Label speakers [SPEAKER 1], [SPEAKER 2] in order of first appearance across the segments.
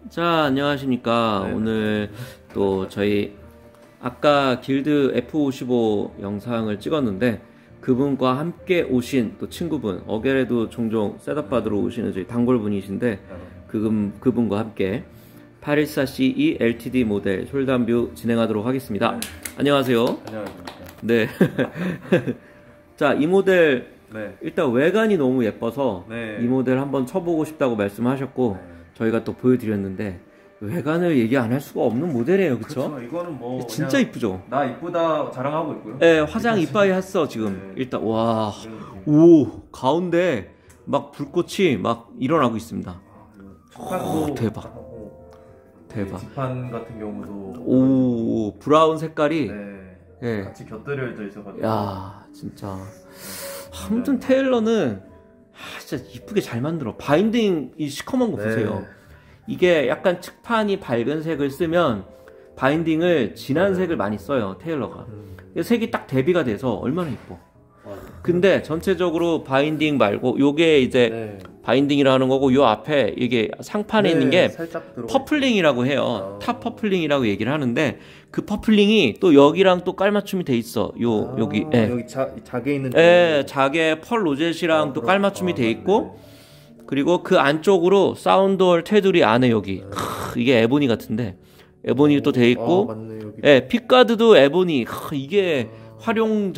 [SPEAKER 1] 자, 안녕하십니까.
[SPEAKER 2] 네.
[SPEAKER 1] 오늘 또 저희 아까 길드 F55 영상을 찍었는데 그분과 함께 오신 또 친구분, 어겔에도 종종 셋업 받으러 오시는 저희 단골분이신데 그분과 함께 814CE LTD 모델 숄더뷰 진행하도록 하겠습니다. 안녕하세요.
[SPEAKER 2] 안녕하십니까.
[SPEAKER 1] 네. 자, 이 모델
[SPEAKER 2] 네.
[SPEAKER 1] 일단 외관이 너무 예뻐서
[SPEAKER 2] 네.
[SPEAKER 1] 이 모델 한번 쳐보고 싶다고 말씀하셨고 저희가 또 보여드렸는데 외관을 얘기 안 할 수가 없는 모델이에요, 그쵸?
[SPEAKER 2] 그렇죠. 이거는 뭐
[SPEAKER 1] 진짜 이쁘죠?
[SPEAKER 2] 나 이쁘다 자랑하고 있고요.
[SPEAKER 1] 네, 화장 이빠이 했어 지금.
[SPEAKER 2] 네.
[SPEAKER 1] 일단 와, 오 가운데 막 불꽃이 막 일어나고 있습니다.
[SPEAKER 2] 오,
[SPEAKER 1] 대박. 대박.
[SPEAKER 2] 지판 같은 경우도
[SPEAKER 1] 오, 브라운 색깔이.
[SPEAKER 2] 네.
[SPEAKER 1] 예.
[SPEAKER 2] 같이 곁들여져 있어가지고.
[SPEAKER 1] 야, 진짜. 아무튼 테일러는 진짜 이쁘게 잘 만들어. 바인딩 이 시커먼 거 보세요. 이게 약간 측판이 밝은 색을 쓰면 바인딩을 진한 색을 많이 써요, 테일러가. 색이 딱 대비가 돼서 얼마나 이뻐. 근데 전체적으로 바인딩 말고 요게 이제 바인딩이라는 거고, 요 앞에 이게 상판에 있는 게 퍼플링이라고 해요. 탑 퍼플링이라고 얘기를 하는데 그 퍼플링이 또 여기랑 또 깔맞춤이 돼 있어. 여기
[SPEAKER 2] 여기 자개 있는
[SPEAKER 1] 자개 펄 로젯이랑 또 깔맞춤이 돼 있고, 그리고 그 안쪽으로 사운드홀 테두리 안에 여기 이게 에보니 같은데 에보니 또 돼 있고,
[SPEAKER 2] 맞네, 여기.
[SPEAKER 1] 예, 픽가드도 에보니. 이게 활용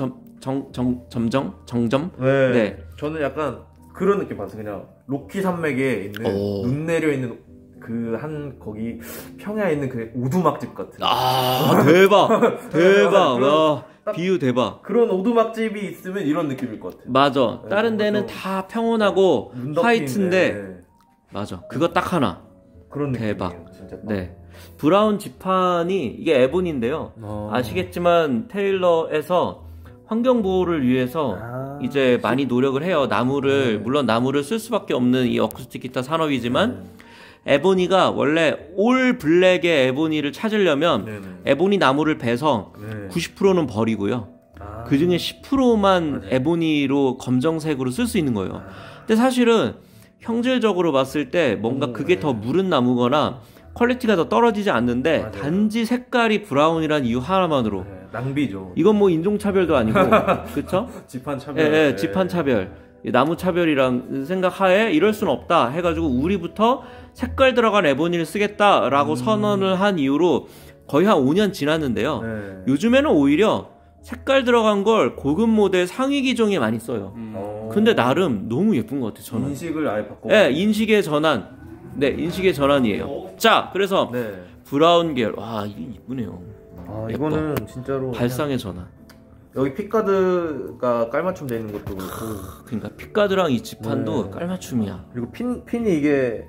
[SPEAKER 1] 정점.
[SPEAKER 2] 네. 저는 약간 그런 느낌 봤어요. 그냥 로키 산맥에 있는 눈 내려 있는 그 한 거기 평야에 있는 그 오두막집 같은.
[SPEAKER 1] 아, 대박. 대박. 와, 비유 대박.
[SPEAKER 2] 그런 오두막집이 있으면 이런 느낌일 것 같아요.
[SPEAKER 1] 맞아.
[SPEAKER 2] 네,
[SPEAKER 1] 다른 데는 다 평온하고 화이트인데
[SPEAKER 2] 네.
[SPEAKER 1] 맞아. 그거 딱 하나.
[SPEAKER 2] 그런 느낌이에요.
[SPEAKER 1] 대박.
[SPEAKER 2] 진짜 딱.
[SPEAKER 1] 네. 브라운 지판이 이게 에본인데요. 아시겠지만 테일러에서 환경 보호를 위해서 이제 많이 노력을 해요. 나무를 물론 나무를 쓸 수밖에 없는 이 어쿠스틱 기타 산업이지만 에보니가 원래 올 블랙의 에보니를 찾으려면 에보니 나무를 베서 90%는 버리고요. 그 중에 10%만 에보니로 검정색으로 쓸 수 있는 거예요. 근데 사실은 형질적으로 봤을 때 뭔가 그게 더 무른 나무거나 퀄리티가 더 떨어지지 않는데 단지 색깔이 브라운이란 이유 하나만으로
[SPEAKER 2] 낭비죠.
[SPEAKER 1] 이건 뭐 인종차별도 아니고 그쵸?
[SPEAKER 2] 지판 차별.
[SPEAKER 1] 예, 지판 차별. 나무 차별이랑 생각하에 이럴 순 없다 해가지고 우리부터 색깔 들어간 에보니를 쓰겠다라고 선언을 한 이후로 거의 한 5년 지났는데요. 요즘에는 오히려 색깔 들어간 걸 고급 모델 상위 기종에 많이 써요. 근데 나름 너무 예쁜 것 같아요, 저는.
[SPEAKER 2] 인식을 아예 바꿔.
[SPEAKER 1] 네, 인식의 전환. 네, 인식의 전환이에요. 자, 그래서 브라운 계열. 와, 이게 이쁘네요.
[SPEAKER 2] 이거는 진짜로
[SPEAKER 1] 발상의 전환.
[SPEAKER 2] 여기 픽가드가 깔맞춤 되어 있는 것도 그렇고.
[SPEAKER 1] 그러니까 픽가드랑 이 지판도 깔맞춤이야.
[SPEAKER 2] 그리고 핀이 이게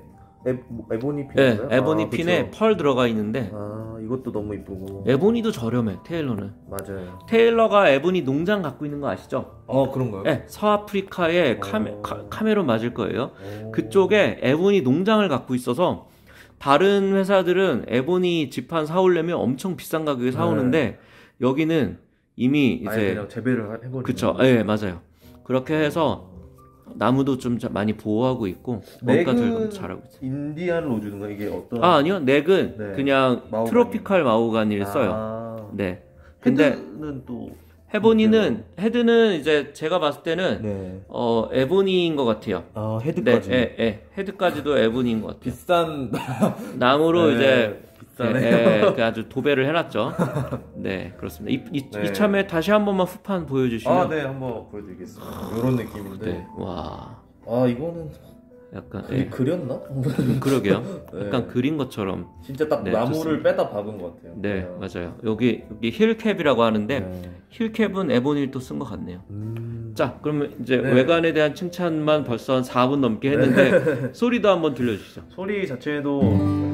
[SPEAKER 2] 에보니 핀인가요?
[SPEAKER 1] 네, 에보니 핀에 펄 들어가 있는데
[SPEAKER 2] 이것도 너무 이쁘고.
[SPEAKER 1] 에보니도 저렴해, 테일러는.
[SPEAKER 2] 맞아요.
[SPEAKER 1] 테일러가 에보니 농장 갖고 있는 거 아시죠?
[SPEAKER 2] 그런가요?
[SPEAKER 1] 네, 서아프리카의 카메론 맞을 거예요. 그쪽에 에보니 농장을 갖고 있어서 다른 회사들은 에보니 지판 사오려면 엄청 비싼 가격에 사오는데 여기는 이미 이제
[SPEAKER 2] 그냥 재배를 해버리는.
[SPEAKER 1] 그쵸, 예, 맞아요. 그렇게 해서 나무도 좀 많이 보호하고 있고 뭔가 덜 잘하고 있어요.
[SPEAKER 2] 인디안 로즈인가 이게 어떤?
[SPEAKER 1] 아니요, 넥은 그냥
[SPEAKER 2] 마호가니.
[SPEAKER 1] 트로피칼 마호가니를 써요. 네. 근데
[SPEAKER 2] 헤드는 또
[SPEAKER 1] 헤드는 이제 제가 봤을 때는 에보니인 것 같아요.
[SPEAKER 2] 헤드까지.
[SPEAKER 1] 네, 헤드까지도 에보니인 것 같아요.
[SPEAKER 2] 비싼
[SPEAKER 1] 나무로 이제
[SPEAKER 2] 비싸네요.
[SPEAKER 1] 아주 도배를 해놨죠. 네, 그렇습니다. 이참에 다시 한 번만 후판 보여주시면.
[SPEAKER 2] 네, 한번 보여드리겠습니다. 이런 느낌인데.
[SPEAKER 1] 네, 와.
[SPEAKER 2] 이거는
[SPEAKER 1] 약간
[SPEAKER 2] 그렸나?
[SPEAKER 1] 그러게요. 약간 그린 것처럼.
[SPEAKER 2] 진짜 딱 나무를
[SPEAKER 1] 좋습니다.
[SPEAKER 2] 빼다 박은 것 같아요.
[SPEAKER 1] 네, 맞아요. 여기 힐캡이라고 하는데 힐캡은 에보니를 또 쓴 것 같네요. 자, 그러면 이제 외관에 대한 칭찬만 벌써 한 4분 넘게 했는데 소리도 한번 들려주시죠.
[SPEAKER 2] 소리 자체도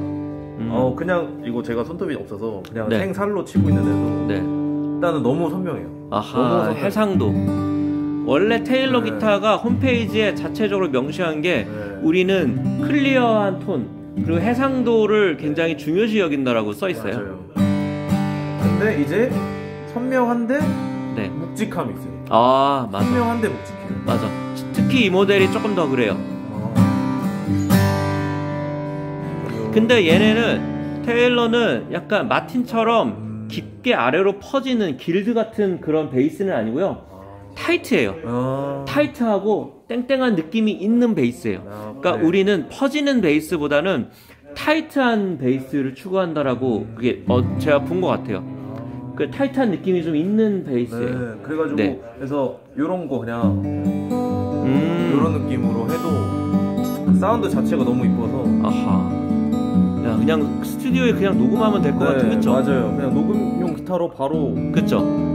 [SPEAKER 2] 그냥 이거 제가 손톱이 없어서 그냥 생살로 치고 있는데도 일단은 너무 선명해요.
[SPEAKER 1] 아하,
[SPEAKER 2] 너무 선명해요.
[SPEAKER 1] 해상도. 원래 테일러 기타가 홈페이지에 자체적으로 명시한 게 우리는 클리어한 톤 그리고 해상도를 굉장히 중요시 여긴다라고 써 있어요.
[SPEAKER 2] 맞아요. 근데 이제 선명한데 묵직함이 있어요.
[SPEAKER 1] 맞아.
[SPEAKER 2] 선명한데 묵직해요.
[SPEAKER 1] 맞아. 특히 이 모델이 조금 더 그래요. 근데 얘네는 테일러는 약간 마틴처럼 깊게 아래로 퍼지는 길드 같은 그런 베이스는 아니고요. 타이트해요. 타이트하고 땡땡한 느낌이 있는 베이스예요. 그러니까 우리는 퍼지는 베이스보다는 타이트한 베이스를 추구한다라고 그게 제가 본 것 같아요. 그 타이트한 느낌이 좀 있는 베이스예요.
[SPEAKER 2] 네, 그래가지고 그래서 요런 거 그냥 요런 느낌으로 해도 사운드 자체가 너무 이뻐서
[SPEAKER 1] 아하. 야, 그냥 스튜디오에 그냥 녹음하면 될 것 같은, 그쵸?
[SPEAKER 2] 맞아요. 그냥 녹음용 기타로 바로.
[SPEAKER 1] 그쵸?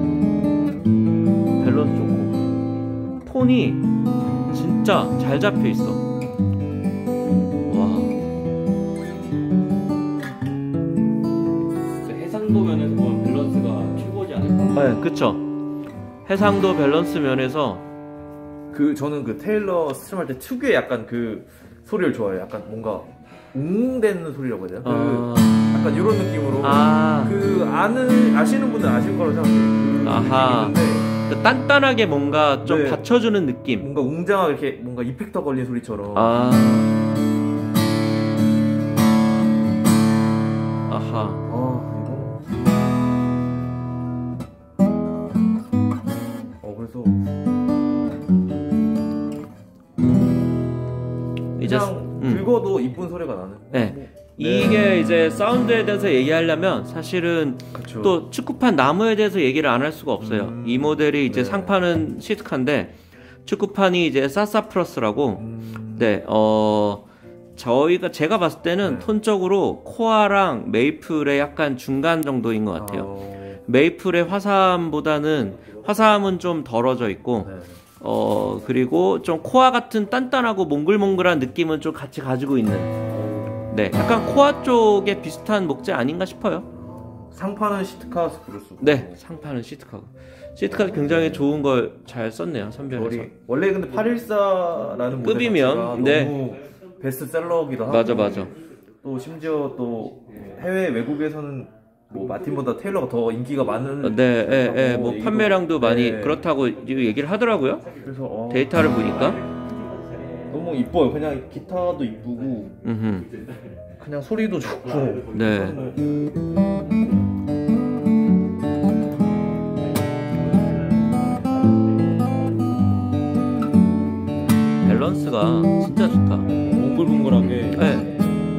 [SPEAKER 1] 밸런스 좋고 톤이 진짜 잘 잡혀 있어. 와.
[SPEAKER 3] 해상도 면에서 보면 밸런스가 최고지 않을까?
[SPEAKER 1] 네, 그쵸. 해상도 밸런스 면에서
[SPEAKER 2] 저는 그 테일러 스트림 할 때 특유의 약간 그 소리를 좋아해요. 약간 뭔가 웅대는 소리라고 해야 되나? 약간 이런 느낌으로. 아시는 분들 아실 거라고 생각해요.
[SPEAKER 1] 아하. 그 단단하게 뭔가 좀 받쳐주는 느낌.
[SPEAKER 2] 뭔가 웅장하게 이렇게 뭔가 이펙터 걸린 소리처럼.
[SPEAKER 1] 아하.
[SPEAKER 2] 그래서
[SPEAKER 1] 이제
[SPEAKER 2] 긁어도 이쁜 소리가 나는.
[SPEAKER 1] 네. 이게 이제 사운드에 대해서 얘기하려면 사실은 또 축구판 나무에 대해서 얘기를 안 할 수가 없어요. 이 모델이 이제 상판은 시스카인데 축구판이 이제 사사프러스라고. 제가 봤을 때는 톤적으로 코아랑 메이플의 약간 중간 정도인 것 같아요. 메이플의 화사함은 좀 덜어져 있고 그리고 좀 코아 같은 단단하고 몽글몽글한 느낌은 좀 같이 가지고 있는. 약간 코아 쪽에 비슷한 목재 아닌가 싶어요.
[SPEAKER 2] 상판은 시트카 스프루스.
[SPEAKER 1] 네, 상판은 시트카 굉장히 좋은 걸 잘 썼네요, 선별해서.
[SPEAKER 2] 원래 근데 814라는
[SPEAKER 1] 급이면
[SPEAKER 2] 너무 베스트셀러기도 하고.
[SPEAKER 1] 맞아.
[SPEAKER 2] 또 심지어 또 해외 외국에서는 뭐 마틴보다 테일러가 더 인기가 많은.
[SPEAKER 1] 뭐 판매량도 많이 그렇다고 얘기를 하더라고요. 그래서 데이터를 보니까
[SPEAKER 2] 너무 이뻐요. 그냥 기타도 이쁘고 그냥 소리도 좋고.
[SPEAKER 1] 밸런스가 진짜 좋다.
[SPEAKER 2] 몽글몽글하게.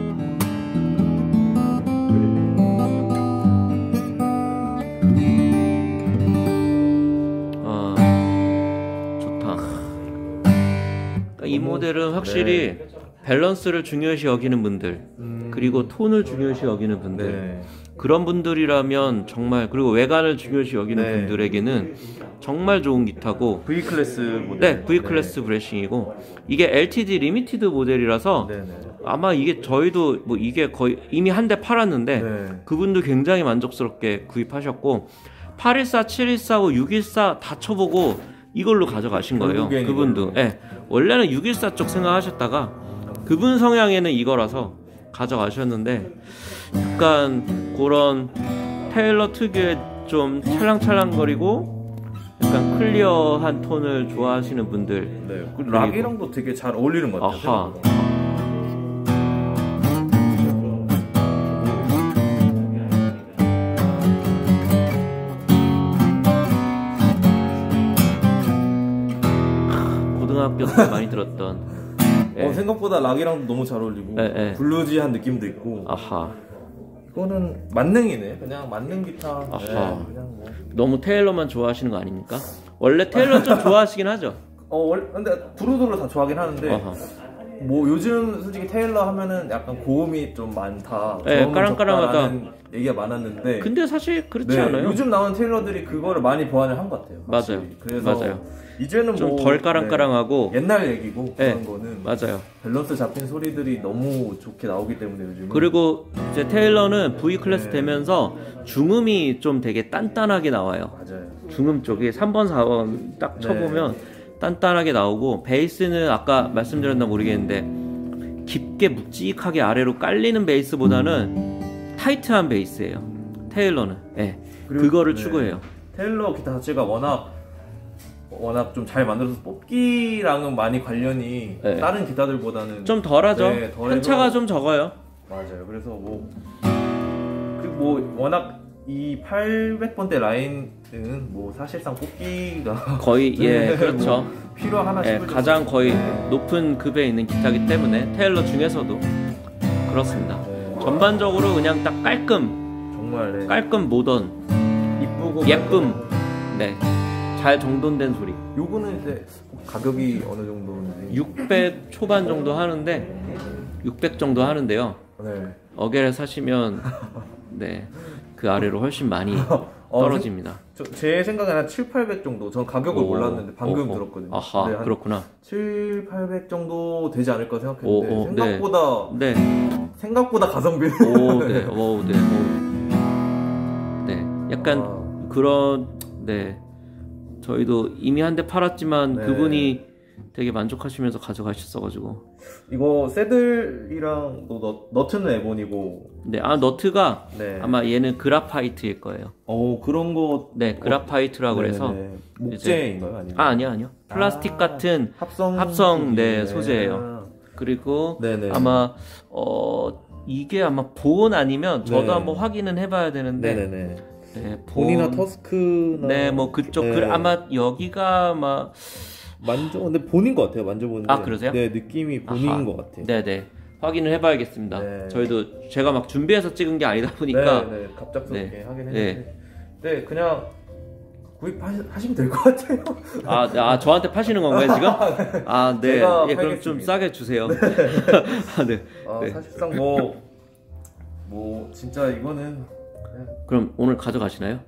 [SPEAKER 1] 좋다. 이 모델은 확실히 밸런스를 중요시 여기는 분들, 그리고 톤을 중요시 여기는 분들, 그런 분들이라면 정말, 그리고 외관을 중요시 여기는 분들에게는 정말 좋은 기타고.
[SPEAKER 2] V클래스 모델.
[SPEAKER 1] V클래스 브래싱이고, 이게 LTD 리미티드 모델이라서 아마 이게 저희도 뭐 이게 거의 이미 한 대 팔았는데 그분도 굉장히 만족스럽게 구입하셨고, 814, 7145, 614 다 쳐보고 이걸로 가져가신 거예요. 그분도. 원래는 614 쪽 생각하셨다가 그분 성향에는 이거라서 가져가셨는데, 약간 그런 테일러 특유의 좀 찰랑찰랑거리고 약간 클리어한 톤을 좋아하시는 분들.
[SPEAKER 2] 그리고 락이랑도 되게 잘 어울리는 것 같아요.
[SPEAKER 1] 아하. 고등학교 때 많이 들었던.
[SPEAKER 2] 생각보다 락이랑도 너무 잘 어울리고 블루지한 느낌도 있고.
[SPEAKER 1] 아하.
[SPEAKER 2] 이거는 만능이네. 그냥 만능 기타.
[SPEAKER 1] 아하. 그냥 뭐. 너무 테일러만 좋아하시는 거 아닙니까? 원래 테일러 좀 좋아하시긴 하죠.
[SPEAKER 2] 근데 두루두루 다 좋아하긴 하는데 뭐 요즘 솔직히 테일러 하면은 약간 고음이 좀 많다.
[SPEAKER 1] 까랑까랑하다
[SPEAKER 2] 얘기가 많았는데.
[SPEAKER 1] 근데 사실 그렇지 않아요.
[SPEAKER 2] 요즘 나온 테일러들이 그거를 많이 보완을 한 것 같아요.
[SPEAKER 1] 맞아요.
[SPEAKER 2] 그래서 이제는
[SPEAKER 1] 좀 덜 까랑까랑하고
[SPEAKER 2] 옛날 얘기고 그런 거는
[SPEAKER 1] 맞아요.
[SPEAKER 2] 밸런스 잡힌 소리들이 너무 좋게 나오기 때문에 요즘은.
[SPEAKER 1] 그리고 이제 테일러는 V 클래스 되면서 중음이 좀 되게 단단하게 나와요.
[SPEAKER 2] 맞아요.
[SPEAKER 1] 중음 쪽이 3번 4번 딱 쳐보면 단단하게 나오고, 베이스는 아까 말씀드렸나 모르겠는데 깊게 묵직하게 아래로 깔리는 베이스보다는 타이트한 베이스예요, 테일러는. 그거를 추구해요.
[SPEAKER 2] 테일러 기타 자체가 워낙 좀 잘 만들어서 뽑기랑은 많이 관련이 다른 기타들보다는
[SPEAKER 1] 좀 덜하죠. 한차가 좀 적어요.
[SPEAKER 2] 맞아요. 그래서 뭐 워낙 이 800번대 라인은 뭐 사실상 뽑기가
[SPEAKER 1] 거의 예 그렇죠.
[SPEAKER 2] 뭐 필요하나
[SPEAKER 1] 예,
[SPEAKER 2] 싶을
[SPEAKER 1] 가장
[SPEAKER 2] 정도.
[SPEAKER 1] 거의 높은 급에 있는 기타이기 때문에 테일러 중에서도 그렇습니다. 전반적으로 그냥 딱
[SPEAKER 2] 정말
[SPEAKER 1] 깔끔 모던
[SPEAKER 2] 이쁘고
[SPEAKER 1] 예쁨 잘 정돈된 소리.
[SPEAKER 2] 요거는 이제 가격이 어느 정도인지
[SPEAKER 1] 600 초반 정도 하는데 600 정도 하는데요. 어게를 사시면 그 아래로 훨씬 많이 떨어집니다.
[SPEAKER 2] 제 생각에는 한 7, 800 정도. 전 가격을 몰랐는데 방금 들었거든요.
[SPEAKER 1] 아하,
[SPEAKER 2] 네,
[SPEAKER 1] 그렇구나.
[SPEAKER 2] 7, 800 정도 되지 않을까 생각했는데 생각보다 가성비.
[SPEAKER 1] 약간 그런 저희도 이미 한 대 팔았지만 그분이 되게 만족하시면서 가져가셨어가지고
[SPEAKER 2] 이거 새들이랑 너트는 에본이고
[SPEAKER 1] 너트가 아마 얘는 그라파이트일 거예요.
[SPEAKER 2] 그런 거
[SPEAKER 1] 그라파이트라고 그래서
[SPEAKER 2] 목재인가요? 아니면?
[SPEAKER 1] 아니요 플라스틱 같은 합성 소재예요. 그리고 아마 이게 아마 보온 아니면 저도 한번 확인은 해봐야 되는데
[SPEAKER 2] 본이나 터스크나
[SPEAKER 1] 뭐 그쪽 아마 여기가 아마
[SPEAKER 2] 근데 본인 것 같아요. 만져보는데.
[SPEAKER 1] 그러세요?
[SPEAKER 2] 네, 느낌이 본인인 것 같아요.
[SPEAKER 1] 확인을 해봐야겠습니다. 저희도 제가 막 준비해서 찍은 게 아니다 보니까
[SPEAKER 2] 갑작스럽게 하긴 했는데 그냥 구입하시면 될 것 같아요.
[SPEAKER 1] 저한테 파시는 건가요 지금?
[SPEAKER 2] 제가
[SPEAKER 1] 그럼 좀 싸게 주세요.
[SPEAKER 2] 사실상 뭐 진짜 이거는
[SPEAKER 1] 그럼 오늘 가져가시나요?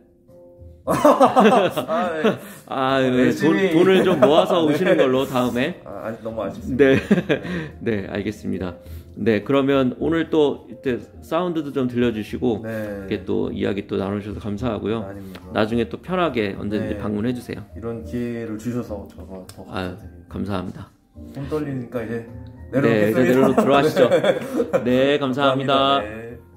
[SPEAKER 1] 돈을 좀 모아서 오시는 걸로 다음에.
[SPEAKER 2] 너무 아쉽습니다.
[SPEAKER 1] 알겠습니다. 그러면 오늘 또 이때 사운드도 좀 들려주시고 이렇게 또 이야기 또 나누셔서 감사하고요.
[SPEAKER 2] 아닙니다.
[SPEAKER 1] 나중에 또 편하게 언제든지 방문해 주세요.
[SPEAKER 2] 이런 기회를 주셔서 저가 더
[SPEAKER 1] 감사합니다.
[SPEAKER 2] 손 떨리니까 이제 내려놓겠습니다.
[SPEAKER 1] 이제 내려놓 들어가시죠. 감사합니다.
[SPEAKER 2] 감사합니다.